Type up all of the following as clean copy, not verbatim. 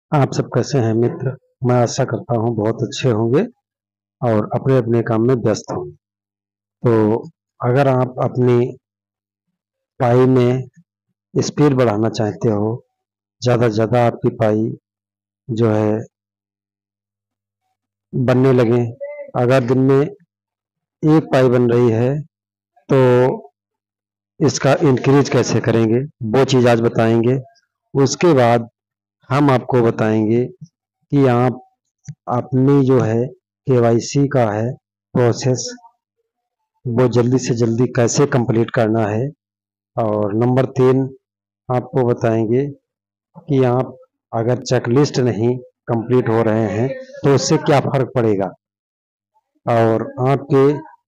आप सब कैसे हैं मित्र? मैं आशा करता हूँ बहुत अच्छे होंगे और अपने अपने काम में व्यस्त होंगे। तो अगर आप अपनी पाई में स्पीड बढ़ाना चाहते हो, ज़्यादा से ज़्यादा आपकी पाई जो है बनने लगे, अगर दिन में एक पाई बन रही है तो इसका इंक्रीज कैसे करेंगे वो चीज़ आज बताएंगे। उसके बाद हम आपको बताएंगे कि आप अपनी जो है केवाईसी का है प्रोसेस वो जल्दी से जल्दी कैसे कंप्लीट करना है। और नंबर 3 आपको बताएंगे कि आप अगर चेकलिस्ट नहीं कंप्लीट हो रहे हैं तो उससे क्या फर्क पड़ेगा। और आपके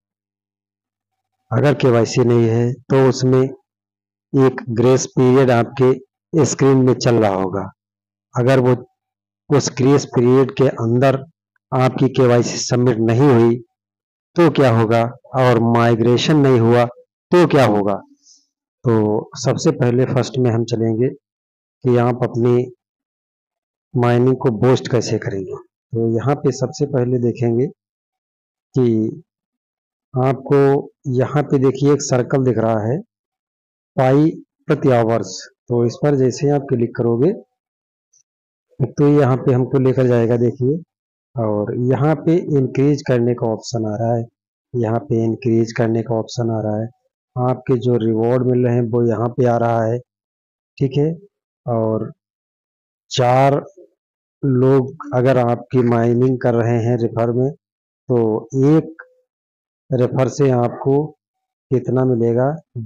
अगर केवाईसी नहीं है तो उसमें एक ग्रेस पीरियड आपके स्क्रीन में चल रहा होगा। अगर वो उस ग्रेस पीरियड के अंदर आपकी केवाईसी सबमिट नहीं हुई तो क्या होगा, और माइग्रेशन नहीं हुआ तो क्या होगा। तो सबसे पहले फर्स्ट में हम चलेंगे कि आप अपनी माइनिंग को बूस्ट कैसे करेंगे। तो यहाँ पे सबसे पहले देखेंगे कि आपको यहाँ पे देखिए एक सर्कल दिख रहा है पाई प्रति आवर्स। तो इस पर जैसे आप क्लिक करोगे तो यहाँ पे हमको लेकर जाएगा देखिए, और यहाँ पे इंक्रीज करने का ऑप्शन आ रहा है। यहाँ पे इंक्रीज करने का ऑप्शन आ रहा है। आपके जो रिवॉर्ड मिल रहे हैं वो यहाँ पे आ रहा है, ठीक है। और 4 लोग अगर आपकी माइनिंग कर रहे हैं रेफर में तो एक रेफर से आपको कितना मिलेगा,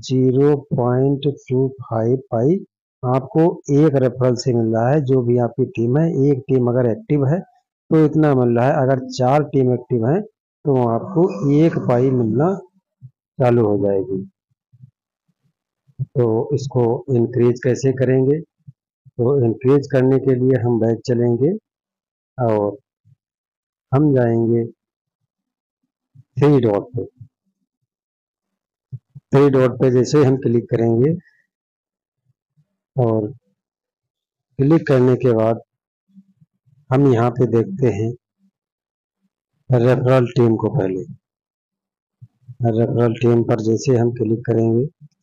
0.25 पाई आपको एक रेफरल से मिल रहा है। जो भी आपकी टीम है, एक टीम अगर एक्टिव है तो इतना मिल रहा है, अगर 4 टीम एक्टिव है तो आपको एक पाई मिलना चालू हो जाएगी। तो इसको इंक्रीज कैसे करेंगे, तो इंक्रीज करने के लिए हम बैक चलेंगे और हम जाएंगे 3 डॉट पे। 3 डॉट पे जैसे हम क्लिक करेंगे और क्लिक करने के बाद हम यहाँ पे देखते हैं रेफरल टीम को। पहले रेफरल टीम पर जैसे हम क्लिक करेंगे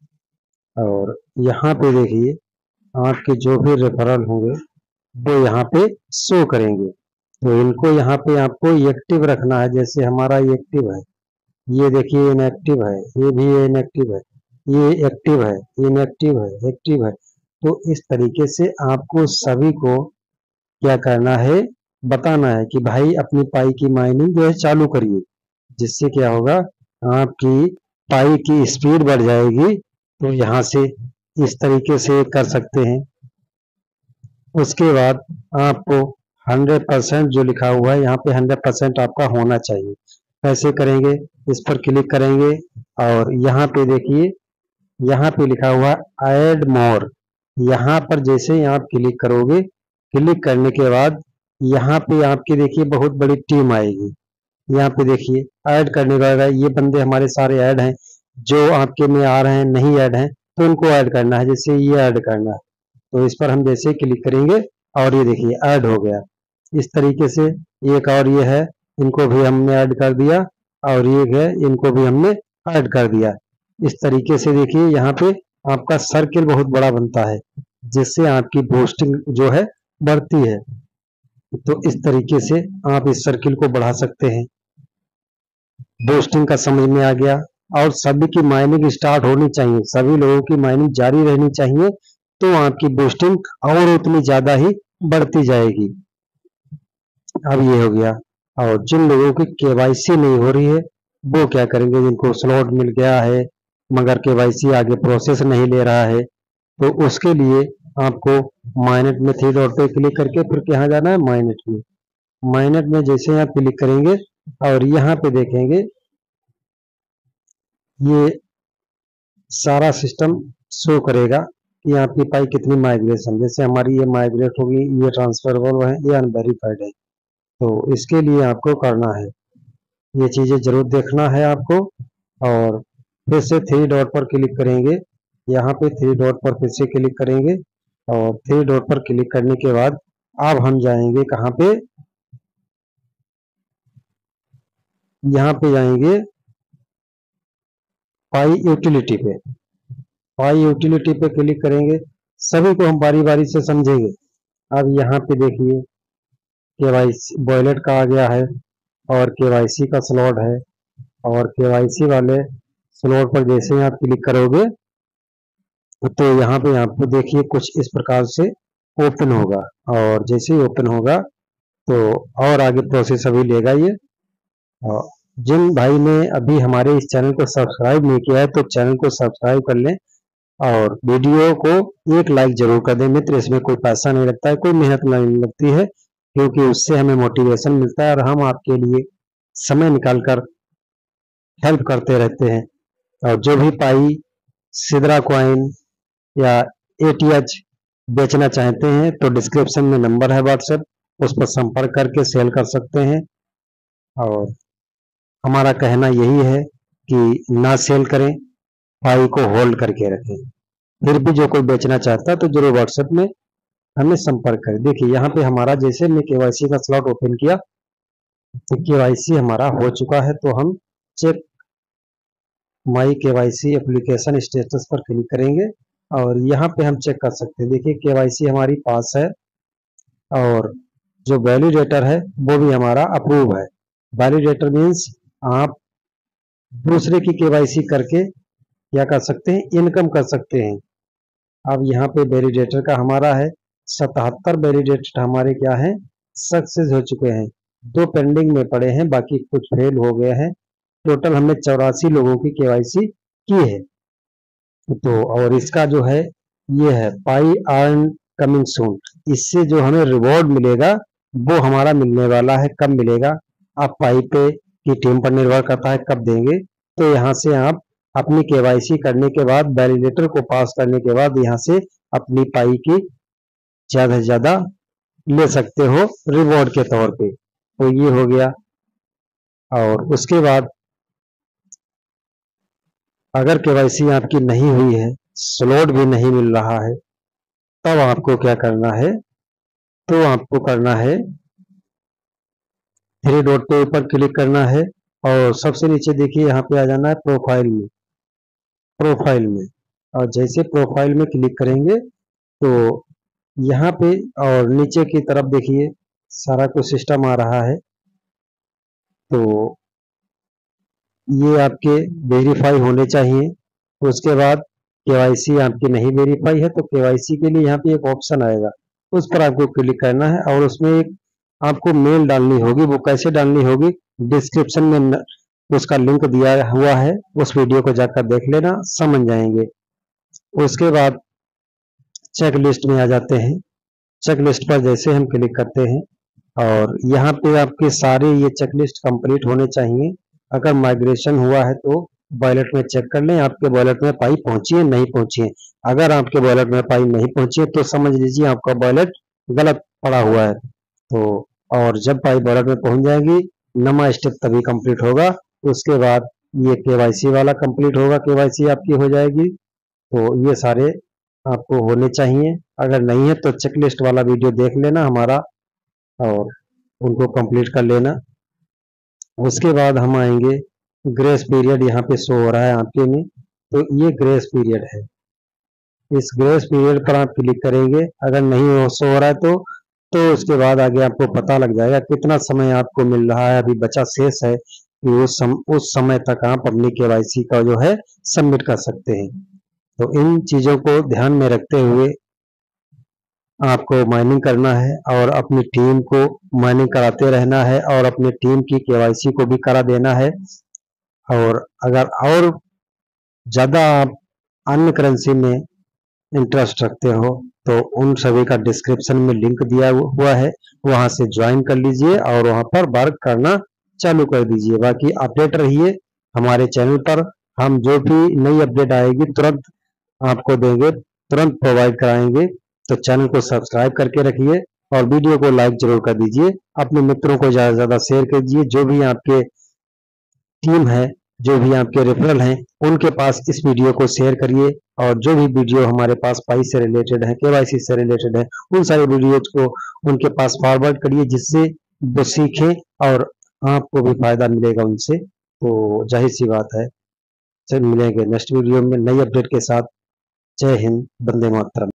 और यहाँ पे देखिए आपके जो भी रेफरल होंगे वो यहाँ पे शो करेंगे। तो इनको यहाँ पे आपको एक्टिव रखना है। जैसे हमारा एक्टिव है, ये देखिए इनएक्टिव है, ये भी इनएक्टिव है, ये एक्टिव है, इनएक्टिव है, एक्टिव है। तो इस तरीके से आपको सभी को क्या करना है, बताना है कि भाई अपनी पाई की माइनिंग जो है चालू करिए। जिससे क्या होगा, आपकी पाई की स्पीड बढ़ जाएगी। तो यहाँ से इस तरीके से कर सकते हैं। उसके बाद आपको 100% जो लिखा हुआ है यहाँ पे 100% आपका होना चाहिए। कैसे करेंगे, इस पर क्लिक करेंगे और यहाँ पे देखिए यहाँ पे लिखा हुआ ऐड मोर। यहाँ पर जैसे ही आप क्लिक करोगे, क्लिक करने के बाद यहाँ पे आपकी देखिए बहुत बड़ी टीम आएगी। यहाँ पे देखिए ऐड करने का ये बंदे हमारे सारे ऐड हैं। जो आपके में आ रहे हैं नहीं ऐड हैं तो उनको ऐड करना है, जैसे ये ऐड करना है। तो इस पर हम जैसे ही क्लिक करेंगे और ये देखिए ऐड हो गया। इस तरीके से एक और ये है, इनको भी हमने ऐड कर दिया, और ये है इनको भी हमने ऐड कर दिया। इस तरीके से देखिए यहाँ पे आपका सर्किल बहुत बड़ा बनता है, जिससे आपकी बूस्टिंग जो है बढ़ती है। तो इस तरीके से आप इस सर्किल को बढ़ा सकते हैं। बूस्टिंग का समझ में आ गया। और सभी की माइनिंग स्टार्ट होनी चाहिए, सभी लोगों की माइनिंग जारी रहनी चाहिए, तो आपकी बूस्टिंग और उतनी ज्यादा ही बढ़ती जाएगी। अब ये हो गया। और जिन लोगों की केवाईसी नहीं हो रही है वो क्या करेंगे, जिनको स्लॉट मिल गया है मगर केवाईसी आगे प्रोसेस नहीं ले रहा है, तो उसके लिए आपको माइनेट में 3 डॉट पे क्लिक करके फिर कहाँ जाना है, माइनेट में। माइनेट में जैसे आप क्लिक करेंगे और यहाँ पे देखेंगे ये सारा सिस्टम शो करेगा कि आपकी पाई कितनी माइग्रेशन, जैसे हमारी ये माइग्रेट होगी, ये ट्रांसफरेबल है, ये अनवेरिफाइड है। तो इसके लिए आपको करना है, ये चीजें जरूर देखना है आपको। और फिर से 3 डॉट पर क्लिक करेंगे, यहाँ पे 3 डॉट पर फिर से क्लिक करेंगे और 3 डॉट पर क्लिक करने के बाद अब हम जाएंगे कहाँ पे, यहाँ पे जाएंगे पाई यूटिलिटी पे। पाई यूटिलिटी पे क्लिक करेंगे, सभी को हम बारी बारी से समझेंगे। अब यहाँ पे देखिए केवाईसी वॉलेट का आ गया है और केवाईसी का स्लॉट है, और केवाईसी वाले स्लॉट पर जैसे ही आप क्लिक करोगे तो यहाँ पे आपको देखिए कुछ इस प्रकार से ओपन होगा, और जैसे ही ओपन होगा तो और आगे प्रोसेस अभी लेगा ये। और जिन भाई ने अभी हमारे इस चैनल को सब्सक्राइब नहीं किया है तो चैनल को सब्सक्राइब कर लें, और वीडियो को एक लाइक जरूर कर दें मित्र। इसमें कोई पैसा नहीं लगता है, कोई मेहनत नहीं लगती है, क्योंकि उससे हमें मोटिवेशन मिलता है और हम आपके लिए समय निकालकर हेल्प करते रहते हैं। और जो भी पाई, सिद्रा कॉइन या एटीएच बेचना चाहते हैं तो डिस्क्रिप्शन में नंबर है व्हाट्सएप, उस पर संपर्क करके सेल कर सकते हैं। और हमारा कहना यही है कि ना सेल करें, पाई को होल्ड करके रखें। फिर भी जो कोई बेचना चाहता है तो जरूर व्हाट्सएप में हमें संपर्क करें। देखिए यहाँ पे हमारा जैसे मैं केवाईसी का स्लॉट ओपन किया तो केवाईसी हमारा हो चुका है, तो हम check my KYC application status पर क्लिक करेंगे और यहाँ पे हम चेक कर सकते हैं। देखिए केवाईसी हमारी पास है और जो वैलिडेटर है वो भी हमारा अप्रूव है। वैलिडेटर मीन्स आप दूसरे की केवाईसी करके क्या कर सकते हैं, इनकम कर सकते हैं। अब यहाँ पे वैलिडेटर का हमारा है 77 वैलिडेटर हमारे क्या है, सक्सेस हो चुके हैं। 2 पेंडिंग में पड़े हैं, बाकी कुछ फेल हो गए हैं। टोटल हमने 84 लोगों की केवाईसी की है। तो और इसका जो है ये है पाई अर्न कमिंग सून, इससे जो हमें रिवॉर्ड मिलेगा वो हमारा मिलने वाला है। कब मिलेगा, आप पाई पे की टीम पर निर्भर करता है कब देंगे। तो यहाँ से आप अपनी केवाईसी करने के बाद, वैलिडेटर को पास करने के बाद यहाँ से अपनी पाई की ज्यादा से ज्यादा ले सकते हो रिवॉर्ड के तौर पे। तो ये हो गया। और उसके बाद अगर केवाईसी आपकी नहीं हुई है, स्लॉट भी नहीं मिल रहा है, तब आपको क्या करना है, तो आपको करना है 3 डॉट पे ऊपर क्लिक करना है और सबसे नीचे देखिए यहाँ पे आ जाना है प्रोफाइल में। प्रोफाइल में और जैसे प्रोफाइल में क्लिक करेंगे तो यहाँ पे और नीचे की तरफ देखिए सारा कुछ सिस्टम आ रहा है। तो ये आपके वेरीफाई होने चाहिए। उसके बाद केवाईसी आपकी नहीं वेरीफाई है तो केवाईसी के लिए यहाँ पे एक ऑप्शन आएगा, उस पर आपको क्लिक करना है और उसमें एक आपको मेल डालनी होगी। वो कैसे डालनी होगी, डिस्क्रिप्शन में उसका लिंक दिया हुआ है, उस वीडियो को जाकर देख लेना, समझ जाएंगे। उसके बाद चेक लिस्ट में आ जाते हैं। चेक लिस्ट पर जैसे हम क्लिक करते हैं और यहाँ पे आपके सारे ये चेकलिस्ट कंप्लीट होने चाहिए। अगर माइग्रेशन हुआ है तो वॉलेट में चेक कर लें आपके वॉलेट में पाई पहुंची है नहीं पहुंची है। अगर आपके वॉलेट में पाई नहीं पहुंची है तो समझ लीजिए आपका वॉलेट गलत पड़ा हुआ है। तो और जब पाई वॉलेट में पहुंच जाएगी, नमा स्टेप तभी कंप्लीट होगा। उसके बाद ये केवाईसी वाला कंप्लीट होगा, केवाईसी आपकी हो जाएगी। तो ये सारे आपको होने चाहिए। अगर नहीं है तो चेकलिस्ट वाला वीडियो देख लेना हमारा और उनको कंप्लीट कर लेना। उसके बाद हम आएंगे ग्रेस पीरियड, यहाँ पे शो हो रहा है आपके में, तो ये ग्रेस पीरियड है। इस ग्रेस पीरियड पर आप क्लिक करेंगे, अगर नहीं हो शो हो रहा है तो उसके बाद आगे आपको पता लग जाएगा कितना समय आपको मिल रहा है, अभी बचा शेष है कि उस समय तक आप अपनी केवाईसी का जो है सबमिट कर सकते हैं। तो इन चीजों को ध्यान में रखते हुए आपको माइनिंग करना है और अपनी टीम को माइनिंग कराते रहना है और अपनी टीम की केवाईसी को भी करा देना है। और अगर और ज्यादा आप अन्य करेंसी में इंटरेस्ट रखते हो तो उन सभी का डिस्क्रिप्शन में लिंक दिया हुआ है, वहां से ज्वाइन कर लीजिए और वहां पर वर्क करना चालू कर दीजिए। बाकी अपडेट रहिए हमारे चैनल पर, हम जो भी नई अपडेट आएगी तुरंत आपको देंगे, तुरंत प्रोवाइड कराएंगे। तो चैनल को सब्सक्राइब करके रखिए और वीडियो को लाइक जरूर कर दीजिए, अपने मित्रों को ज्यादा से ज्यादा शेयर कीजिए। जो भी आपके टीम है जो भी आपके रेफरल हैं उनके पास इस वीडियो को शेयर करिए, और जो भी वीडियो हमारे पास पाई से रिलेटेड है, केवाईसी से रिलेटेड है, उन सारे वीडियोज को उनके पास फॉरवर्ड करिए, जिससे वो सीखें और आपको भी फायदा मिलेगा उनसे। तो जाहिर सी बात है, चल मिलेंगे नेक्स्ट वीडियो में नई अपडेट के साथ। जय हिंद, वंदे मातरम।